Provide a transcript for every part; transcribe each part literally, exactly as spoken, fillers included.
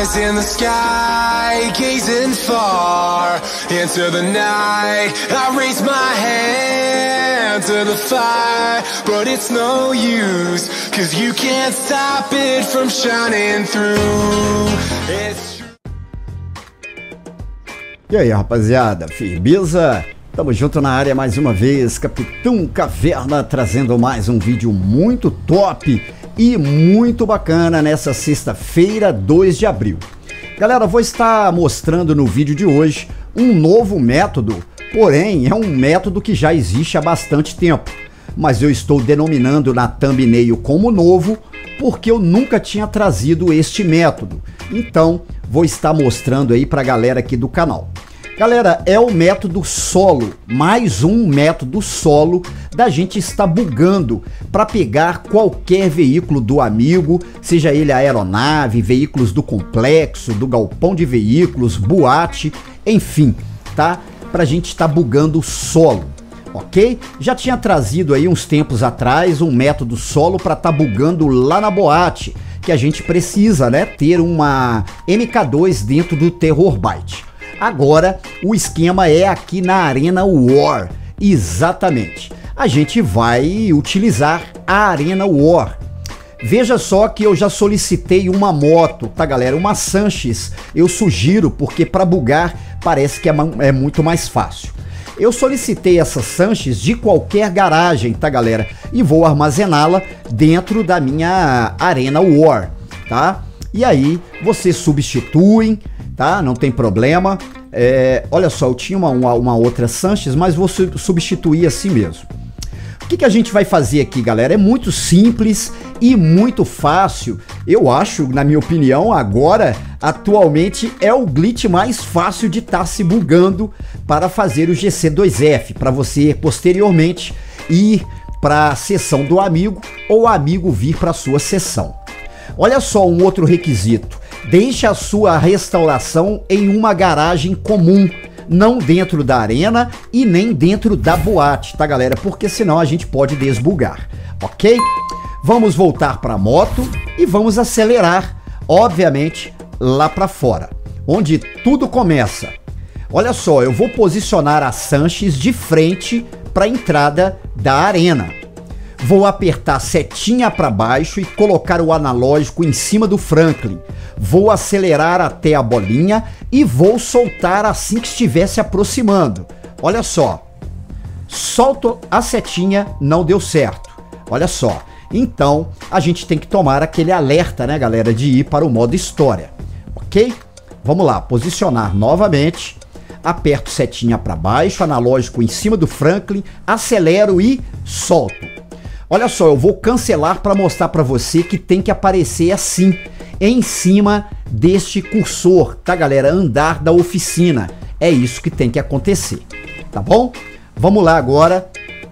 eyes in the sky, gazing far into the night. I raise my hand to the fire, but it's no use, cause you can't stop it from shining through. It's E aí, rapaziada, firmeza? Tamo junto na área mais uma vez, Capitão Caverna trazendo mais um vídeo muito top e muito bacana nessa sexta-feira, dois de abril. Galera, vou estar mostrando no vídeo de hoje um novo método, porém é um método que já existe há bastante tempo, mas eu estou denominando na thumbnail como novo porque eu nunca tinha trazido este método. Então vou estar mostrando aí pra galera aqui do canal. Galera, é o método solo, mais um método solo da gente estar bugando para pegar qualquer veículo do amigo, seja ele a aeronave, veículos do complexo, do galpão de veículos, boate, enfim, tá? Pra gente estar bugando solo, ok? Já tinha trazido aí uns tempos atrás um método solo para estar bugando lá na boate, que a gente precisa, né, ter uma M K dois dentro do Terrorbyte. Agora o esquema é aqui na Arena War, exatamente. A gente vai utilizar a Arena War. Veja só que eu já solicitei uma moto, tá galera? Uma Sanches, eu sugiro, porque para bugar parece que é, é muito mais fácil. Eu solicitei essa Sanches de qualquer garagem, tá galera? E vou armazená-la dentro da minha Arena War, tá? E aí vocês substituem, tá? Não tem problema. É, olha só, eu tinha uma, uma, uma outra Sanches, mas vou substituir assim mesmo. O que, que a gente vai fazer aqui, galera? É muito simples e muito fácil. Eu acho, na minha opinião, agora, atualmente, é o glitch mais fácil de estar se bugando para fazer o G C dois F, para você posteriormente ir para a sessão do amigo ou o amigo vir para a sua sessão. Olha só um outro requisito. Deixe a sua restauração em uma garagem comum, não dentro da arena e nem dentro da boate, tá galera? Porque senão a gente pode desbugar, ok? Vamos voltar para a moto e vamos acelerar, obviamente, lá para fora, onde tudo começa. Olha só, eu vou posicionar a Sanches de frente para a entrada da arena. Vou apertar setinha para baixo e colocar o analógico em cima do Franklin. Vou acelerar até a bolinha e vou soltar assim que estiver se aproximando. Olha só. Solto a setinha, não deu certo. Olha só. Então, a gente tem que tomar aquele alerta, né, galera, de ir para o modo história. Ok? Vamos lá, posicionar novamente. Aperto setinha para baixo, analógico em cima do Franklin, acelero e solto. Olha só, eu vou cancelar para mostrar para você que tem que aparecer assim, em cima deste cursor, tá galera? Andar da oficina. É isso que tem que acontecer, tá bom? Vamos lá agora.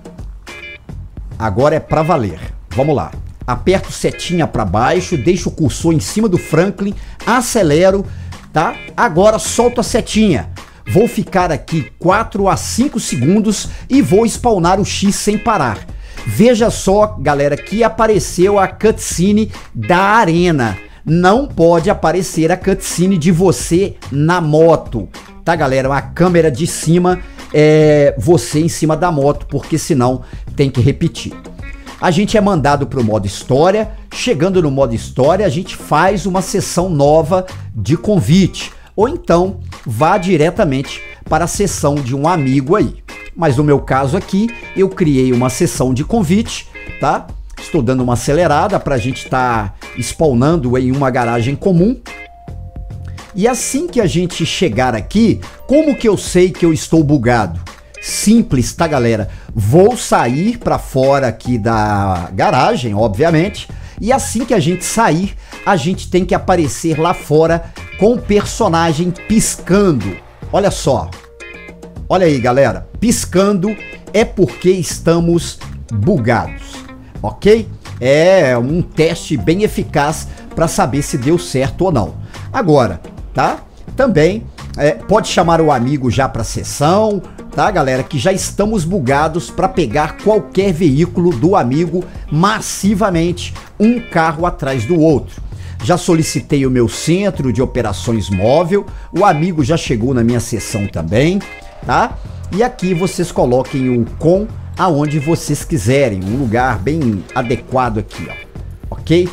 Agora é para valer. Vamos lá. Aperto setinha para baixo, deixo o cursor em cima do Franklin, acelero, tá? Agora solto a setinha. Vou ficar aqui quatro a cinco segundos e vou spawnar o X sem parar. Veja só, galera, que apareceu a cutscene da arena. Não pode aparecer a cutscene de você na moto, tá, galera? A câmera de cima é você em cima da moto, porque senão tem que repetir. A gente é mandado para o modo história. Chegando no modo história, a gente faz uma sessão nova de convite. Ou então, vá diretamente para a sessão de um amigo aí. Mas no meu caso aqui, eu criei uma sessão de convite, tá? Estou dando uma acelerada para a gente estar tá spawnando em uma garagem comum. E assim que a gente chegar aqui, como que eu sei que eu estou bugado? Simples, tá galera? Vou sair para fora aqui da garagem, obviamente. E assim que a gente sair, a gente tem que aparecer lá fora com o personagem piscando. Olha só. Olha aí, galera, piscando é porque estamos bugados, ok? É um teste bem eficaz para saber se deu certo ou não. Agora, tá? Também é, pode chamar o amigo já para sessão, tá, galera? Que já estamos bugados para pegar qualquer veículo do amigo massivamente, um carro atrás do outro. já solicitei o meu centro de operações móvel, o amigo já chegou na minha sessão também, tá? E aqui vocês coloquem o com aonde vocês quiserem, um lugar bem adequado aqui, ó, ok?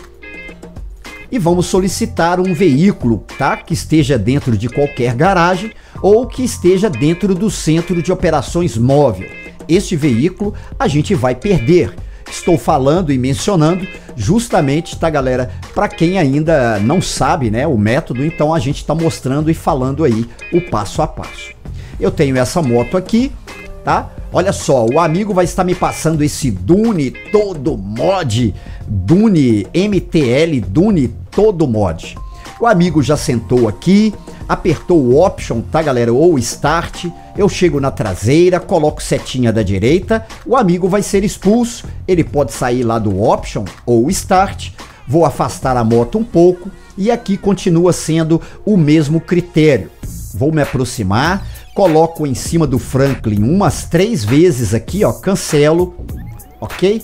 E vamos solicitar um veículo, tá? Que esteja dentro de qualquer garagem ou que esteja dentro do centro de operações móvel. Este veículo a gente vai perder. Estou falando e mencionando justamente, tá, galera, para quem ainda não sabe, né, o método, então a gente está mostrando e falando aí o passo a passo. Eu tenho essa moto aqui, tá? Olha só, o amigo vai estar me passando esse Dune Todo Mod, Dune M T L Dune Todo Mod. O amigo já sentou aqui, apertou o Option, tá, galera, ou Start. Eu chego na traseira, coloco setinha da direita, o amigo vai ser expulso, ele pode sair lá do Option ou Start. Vou afastar a moto um pouco e aqui continua sendo o mesmo critério. Vou me aproximar, coloco em cima do Franklin umas três vezes aqui, ó, cancelo, ok?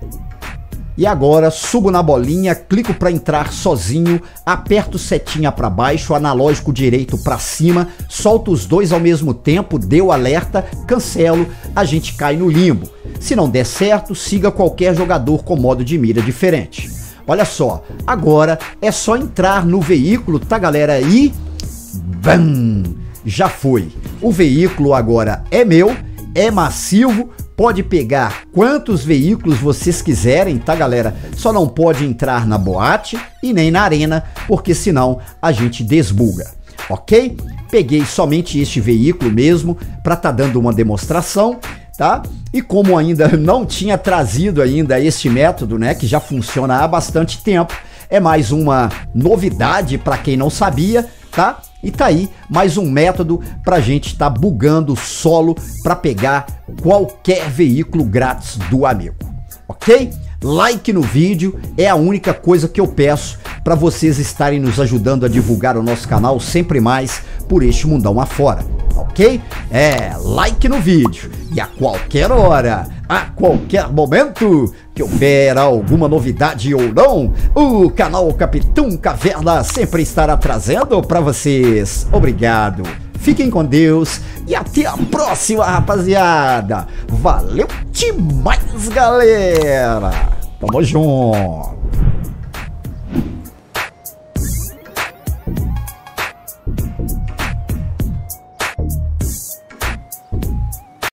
E agora subo na bolinha, clico para entrar sozinho, aperto setinha para baixo, analógico direito para cima, solto os dois ao mesmo tempo, deu alerta, cancelo, a gente cai no limbo. Se não der certo, siga qualquer jogador com modo de mira diferente. Olha só, agora é só entrar no veículo, tá, galera? E bam! Já foi. O veículo agora é meu, é massivo, pode pegar quantos veículos vocês quiserem, tá, galera? Só não pode entrar na boate e nem na arena, porque senão a gente desbuga, ok? Peguei somente este veículo mesmo para tá dando uma demonstração, tá? E como ainda não tinha trazido ainda este método, né, que já funciona há bastante tempo, é mais uma novidade para quem não sabia, tá? E tá aí mais um método pra gente tá bugando o solo para pegar qualquer veículo grátis do amigo, ok? Like no vídeo é a única coisa que eu peço para vocês estarem nos ajudando a divulgar o nosso canal sempre mais por este mundão afora, ok? É, like no vídeo e a qualquer hora, a qualquer momento que houver alguma novidade ou não, o canal Capitão Caverna sempre estará trazendo para vocês. Obrigado, fiquem com Deus e até a próxima, rapaziada. Valeu demais, galera. Tamo junto.